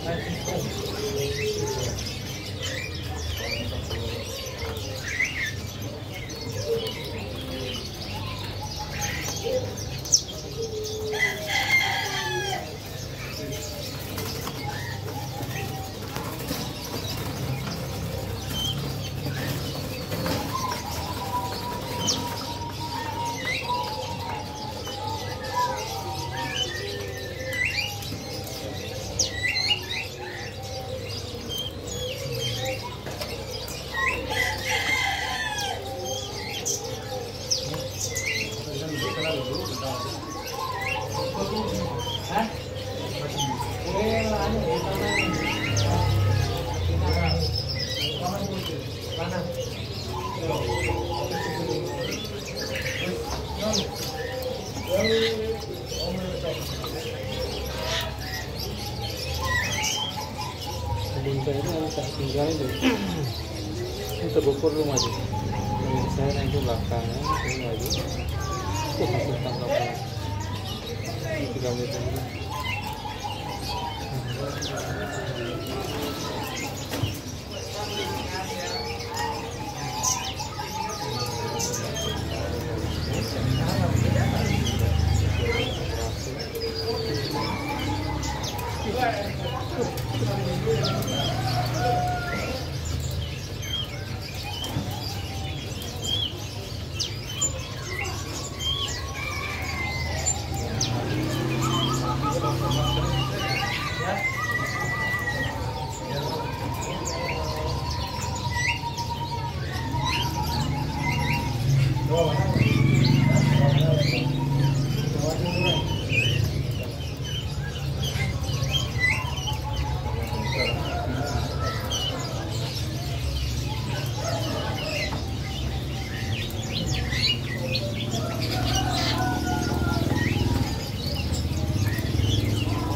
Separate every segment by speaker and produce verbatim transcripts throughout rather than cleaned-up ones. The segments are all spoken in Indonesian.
Speaker 1: Bingkai itu harus tak tinggal itu. Ini terukur lu maju. Yang saya naik ke belakangnya, ini maju. Oh, hasil tangkapan. Tiga meter ini.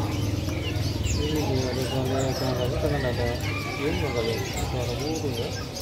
Speaker 1: Kan ada, ini nggak ada suara burung ya.